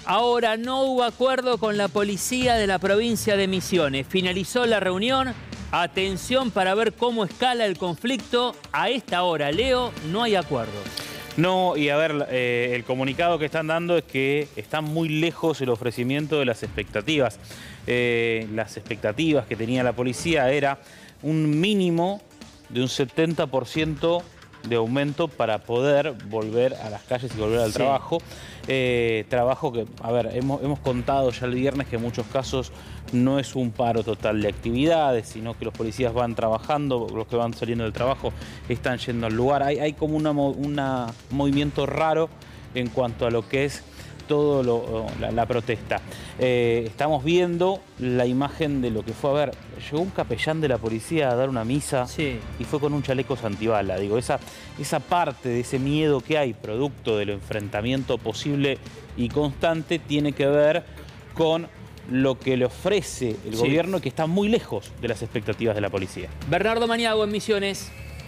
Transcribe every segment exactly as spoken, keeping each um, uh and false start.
Ahora no hubo acuerdo con la policía de la provincia de Misiones. Finalizó la reunión. Atención para ver cómo escala el conflicto. A esta hora, Leo, no hay acuerdo. No, y a ver, eh, el comunicado que están dando es que está muy lejos el ofrecimiento de las expectativas. Eh, las expectativas que tenía la policía era un mínimo de un setenta por ciento de aumento para poder volver a las calles y volver al sí. trabajo. Eh, trabajo que, a ver, hemos, hemos contado ya el viernes que en muchos casos no es un paro total de actividades, sino que los policías van trabajando, los que van saliendo del trabajo están yendo al lugar. Hay, hay como un una movimiento raro en cuanto a lo que es todo lo, la, la protesta. Eh, estamos viendo la imagen de lo que fue, a ver, llegó un capellán de la policía a dar una misa sí. y fue con un chaleco antibala. Digo, esa, esa parte de ese miedo que hay, producto del enfrentamiento posible y constante, tiene que ver con lo que le ofrece el sí. gobierno, que está muy lejos de las expectativas de la policía. Bernardo Maniago en Misiones.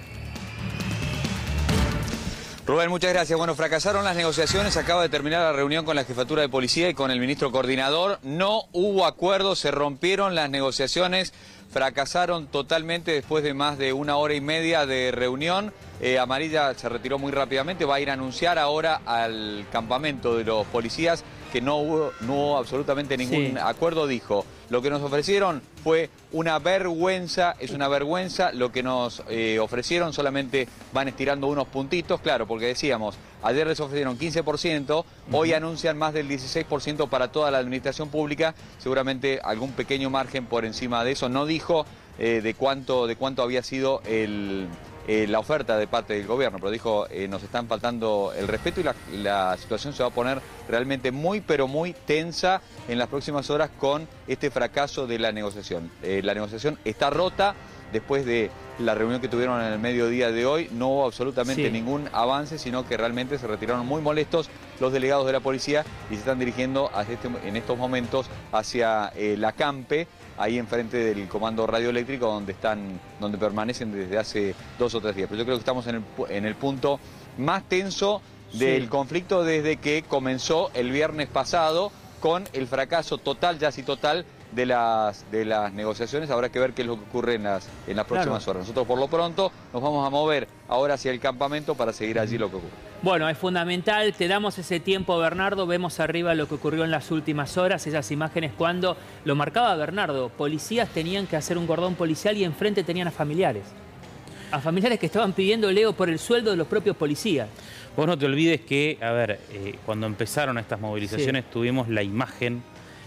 Rubén, muchas gracias. Bueno, fracasaron las negociaciones, acaba de terminar la reunión con la Jefatura de Policía y con el ministro coordinador. No hubo acuerdo, se rompieron las negociaciones, fracasaron totalmente después de más de una hora y media de reunión. Eh, Amarilla se retiró muy rápidamente, va a ir a anunciar ahora al campamento de los policías que no hubo, no hubo absolutamente ningún sí. acuerdo, dijo. Lo que nos ofrecieron fue una vergüenza, es una vergüenza lo que nos eh, ofrecieron, solamente van estirando unos puntitos, claro, porque decíamos, ayer les ofrecieron quince por ciento, uh-huh. hoy anuncian más del dieciséis por ciento para toda la administración pública, seguramente algún pequeño margen por encima de eso. No dijo eh, de cuánto, de cuánto había sido el... Eh, la oferta de parte del gobierno, pero dijo, eh, nos están faltando el respeto y la, la situación se va a poner realmente muy, pero muy tensa en las próximas horas con este fracaso de la negociación. Eh, la negociación está rota después de la reunión que tuvieron en el mediodía de hoy, no hubo absolutamente sí. ningún avance, sino que realmente se retiraron muy molestos los delegados de la policía y se están dirigiendo hacia este, en estos momentos hacia eh, la Campe, ahí enfrente del comando radioeléctrico donde están, donde permanecen desde hace dos o tres días. Pero yo creo que estamos en el, en el punto más tenso del sí. conflicto desde que comenzó el viernes pasado con el fracaso total, ya sí total, de las, de las negociaciones. Habrá que ver qué es lo que ocurre en las, en las próximas claro. horas. Nosotros por lo pronto nos vamos a mover ahora hacia el campamento para seguir allí lo que ocurre. Bueno, es fundamental, te damos ese tiempo, Bernardo. Vemos arriba lo que ocurrió en las últimas horas, esas imágenes cuando, lo marcaba Bernardo, policías tenían que hacer un cordón policial y enfrente tenían a familiares. A familiares que estaban pidiendo, Leo, por el sueldo de los propios policías. Vos no te olvides que, a ver, eh, cuando empezaron estas movilizaciones sí. tuvimos la imagen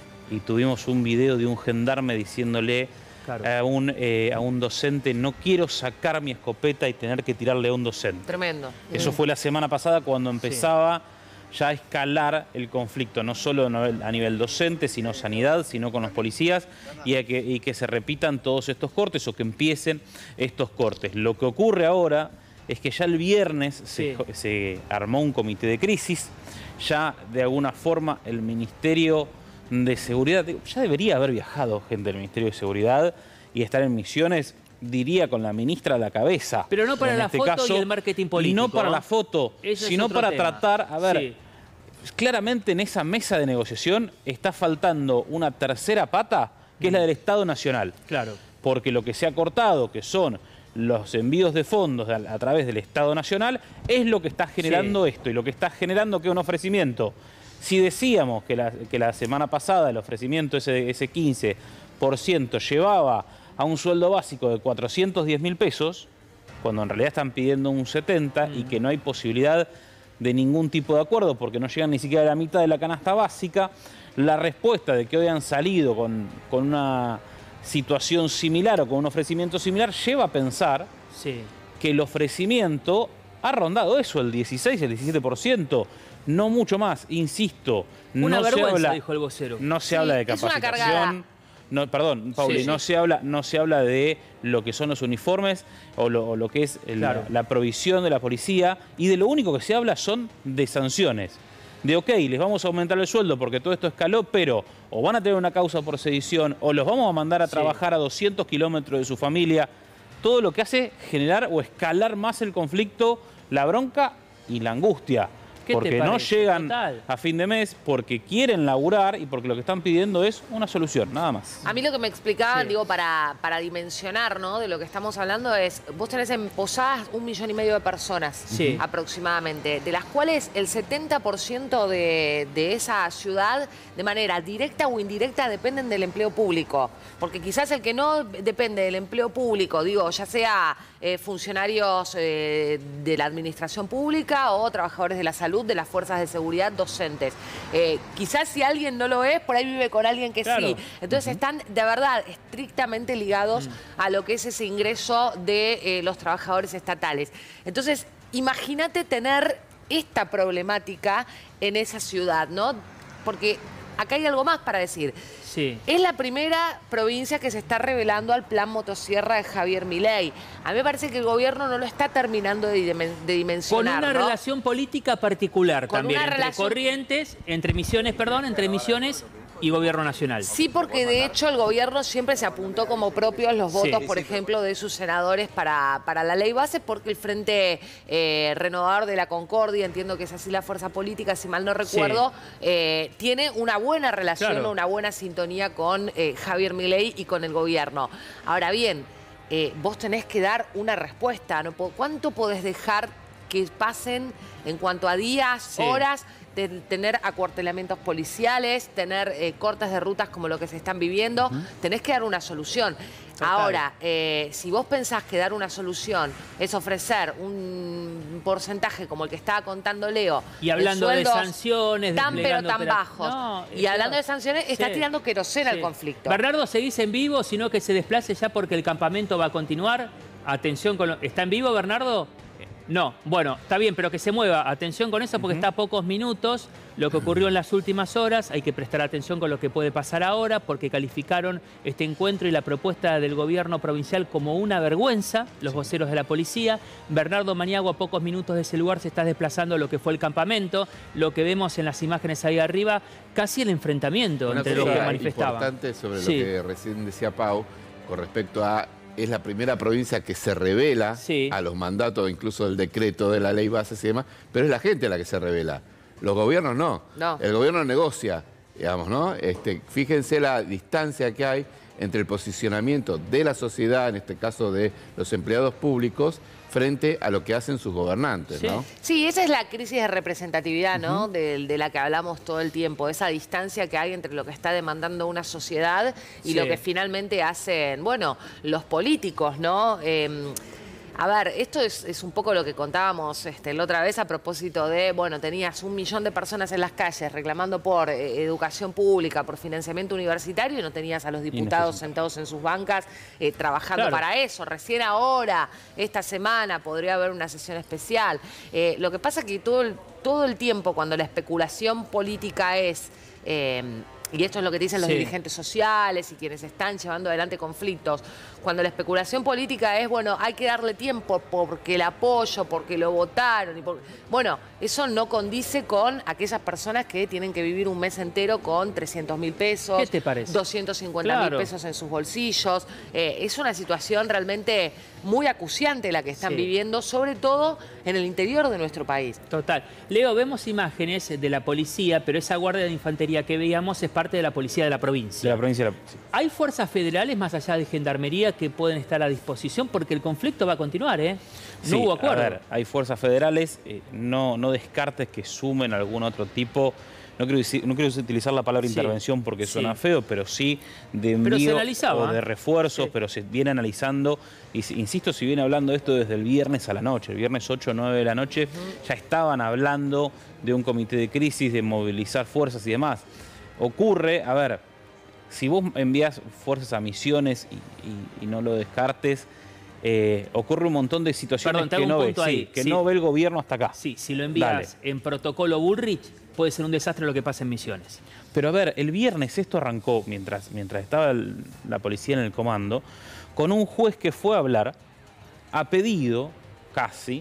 y tuvimos un video de un gendarme diciéndole claro. a, un, eh, a un docente, no quiero sacar mi escopeta y tener que tirarle a un docente. Tremendo. Eso fue la semana pasada cuando empezaba sí. ya a escalar el conflicto, no solo a nivel docente, sino sanidad, sino con los policías, y, a que, y que se repitan todos estos cortes o que empiecen estos cortes. Lo que ocurre ahora es que ya el viernes sí. se, se armó un comité de crisis, ya de alguna forma el Ministerio de Seguridad, ya debería haber viajado gente del Ministerio de Seguridad y estar en Misiones, diría, con la ministra a la cabeza. Pero no para la este foto caso, y el marketing político. Y no para ¿no? la foto, Eso sino para tema. tratar, a ver, sí. claramente en esa mesa de negociación está faltando una tercera pata, que mm. es la del Estado Nacional. Claro. Porque lo que se ha cortado, que son los envíos de fondos a, a través del Estado Nacional, es lo que está generando sí. esto, y lo que está generando que un ofrecimiento. Si decíamos que la, que la semana pasada el ofrecimiento, ese, ese quince por ciento, llevaba a un sueldo básico de cuatrocientos diez mil pesos, cuando en realidad están pidiendo un setenta mm. y que no hay posibilidad de ningún tipo de acuerdo porque no llegan ni siquiera a la mitad de la canasta básica, la respuesta de que hoy han salido con, con una situación similar o con un ofrecimiento similar lleva a pensar sí. que el ofrecimiento ha rondado eso, el dieciséis, el diecisiete por ciento. No mucho más, insisto. Una no vergüenza, se habla, dijo el vocero. No se sí, habla de capacitación. No, perdón, Pauli, sí, sí. no se habla, no se habla de lo que son los uniformes o lo, o lo que es el, claro. la, la provisión de la policía, y de lo único que se habla son de sanciones. De ok, les vamos a aumentar el sueldo porque todo esto escaló, pero o van a tener una causa por sedición o los vamos a mandar a sí. trabajar a doscientos kilómetros de su familia. Todo lo que hace generar o escalar más el conflicto, la bronca y la angustia. porque no llegan Total. a fin de mes, porque quieren laburar y porque lo que están pidiendo es una solución, nada más. A mí lo que me explicaban, Sí. digo, para, para dimensionar, ¿no?, de lo que estamos hablando es, vos tenés en Posadas un millón y medio de personas Sí. aproximadamente, de las cuales el setenta por ciento de, de esa ciudad, de manera directa o indirecta, dependen del empleo público. Porque quizás el que no depende del empleo público, digo, ya sea eh, funcionarios eh, de la administración pública o trabajadores de la salud, de las fuerzas de seguridad, docentes. Eh, quizás si alguien no lo es, por ahí vive con alguien que Claro. sí. Entonces uh-huh. están de verdad estrictamente ligados uh-huh. a lo que es ese ingreso de eh, los trabajadores estatales. Entonces, imagínate tener esta problemática en esa ciudad, ¿no? Porque acá hay algo más para decir. Sí. Es la primera provincia que se está revelando al plan motosierra de Javier Milei. A mí me parece que el gobierno no lo está terminando de, dimen de dimensionar. Con una ¿no? relación política particular Con también, una entre relación... Corrientes, entre Misiones, perdón, entre Misiones y Gobierno Nacional. Sí, porque de hecho el gobierno siempre se apuntó como propios los votos, Sí. por ejemplo, de sus senadores para, para la ley base, porque el Frente eh, Renovador de la Concordia, entiendo que es así la fuerza política, si mal no recuerdo, sí. eh, tiene una buena relación, claro. una buena sintonía con eh, Javier Milei y con el gobierno. Ahora bien, eh, vos tenés que dar una respuesta, ¿no? ¿Cuánto podés dejar que pasen en cuanto a días, sí. horas, de tener acuartelamientos policiales, tener eh, cortes de rutas como lo que se están viviendo? Uh-huh. Tenés que dar una solución. Total. Ahora, eh, si vos pensás que dar una solución es ofrecer un porcentaje como el que estaba contando Leo, y hablando de, de sanciones, tan pero tan bajos, no, y hablando de sanciones, sí. está tirando queroseno sí. al conflicto. Bernardo, ¿seguís en vivo, sino que se desplace ya porque el campamento va a continuar? Atención con lo... ¿Está en vivo, Bernardo? No, bueno, está bien, pero que se mueva. Atención con eso porque uh-huh. está a pocos minutos. Lo que ocurrió en las últimas horas, hay que prestar atención con lo que puede pasar ahora, porque calificaron este encuentro y la propuesta del gobierno provincial como una vergüenza, los voceros de la policía. Bernardo Maniago, a pocos minutos de ese lugar, se está desplazando a lo que fue el campamento. Lo que vemos en las imágenes ahí arriba, casi el enfrentamiento una entre los que manifestaban. Importante sobre sí. lo que recién decía Pau, con respecto a... Es la primera provincia que se revela sí. a los mandatos, incluso del decreto de la ley base y demás, pero es la gente la que se revela. Los gobiernos no. no. El gobierno negocia, digamos, ¿no? Este, fíjense la distancia que hay entre el posicionamiento de la sociedad, en este caso de los empleados públicos, frente a lo que hacen sus gobernantes, sí. ¿no? Sí, esa es la crisis de representatividad, ¿no? Uh-huh. de, de la que hablamos todo el tiempo, esa distancia que hay entre lo que está demandando una sociedad y sí. lo que finalmente hacen, bueno, los políticos, ¿no? Eh, A ver, esto es, es un poco lo que contábamos este, la otra vez a propósito de, bueno, tenías un millón de personas en las calles reclamando por eh, educación pública, por financiamiento universitario, y no tenías a los diputados sentados en sus bancas eh, trabajando claro. para eso. Recién ahora, esta semana, podría haber una sesión especial. Eh, lo que pasa es que todo el, todo el tiempo, cuando la especulación política es... Eh, y esto es lo que dicen los sí. dirigentes sociales y quienes están llevando adelante conflictos. Cuando la especulación política es, bueno, hay que darle tiempo porque el apoyo, porque lo votaron. Y por... Bueno, eso no condice con aquellas personas que tienen que vivir un mes entero con trescientos mil pesos. ¿Qué te parece? doscientos cincuenta mil claro. pesos en sus bolsillos. Eh, es una situación realmente muy acuciante la que están sí. viviendo, sobre todo en el interior de nuestro país. Total. Leo, vemos imágenes de la policía, pero esa guardia de infantería que veíamos es parte de la policía de la provincia. De la provincia de la... sí. ¿Hay fuerzas federales más allá de gendarmería que pueden estar a disposición? Porque el conflicto va a continuar, ¿eh? No sí, hubo acuerdo. A ver, hay fuerzas federales, eh, no, no descartes que sumen algún otro tipo. No quiero, decir, no quiero utilizar la palabra sí. intervención porque sí. suena feo, pero sí de envío o de refuerzos, sí. pero se viene analizando. Y insisto, si viene hablando esto desde el viernes a la noche, el viernes ocho o nueve de la noche, uh-huh. ya estaban hablando de un comité de crisis, de movilizar fuerzas y demás. Ocurre, a ver, si vos envías fuerzas a misiones y, y, y no lo descartes, eh, ocurre un montón de situaciones Perdón, que, no ve, sí, que sí. no ve el gobierno hasta acá. Sí, si lo envías Dale. en protocolo Bullrich, puede ser un desastre lo que pasa en Misiones. Pero a ver, el viernes esto arrancó, mientras, mientras estaba el, la policía en el comando, con un juez que fue a hablar, a pedido, casi,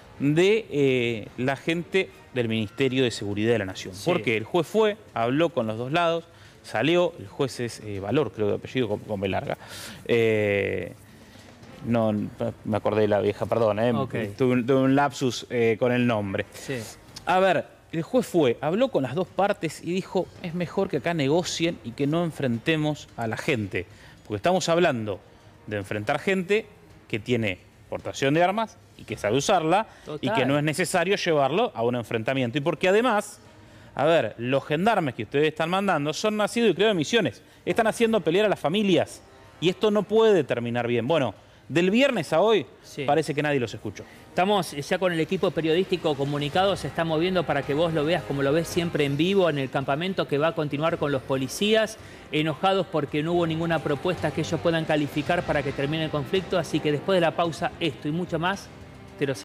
de eh, la gente del Ministerio de Seguridad de la Nación. Sí. Porque el juez fue, habló con los dos lados, salió, el juez es eh, Valor, creo de apellido, con, con B larga. Eh, no, me acordé de la vieja, perdón, eh, okay. tuve, tuve un lapsus eh, con el nombre. Sí. A ver, el juez fue, habló con las dos partes y dijo, es mejor que acá negocien y que no enfrentemos a la gente. Porque estamos hablando de enfrentar gente que tiene portación de armas y que sabe usarla. Total. Y que no es necesario llevarlo a un enfrentamiento. Y porque además, a ver, los gendarmes que ustedes están mandando son nacidos y criados en Misiones. Están haciendo pelear a las familias. Y esto no puede terminar bien. Bueno, del viernes a hoy, sí, parece que nadie los escuchó. Estamos ya con el equipo periodístico comunicado, se está moviendo para que vos lo veas como lo ves siempre en vivo en el campamento que va a continuar con los policías, enojados porque no hubo ninguna propuesta que ellos puedan calificar para que termine el conflicto. Así que después de la pausa, esto y mucho más, te lo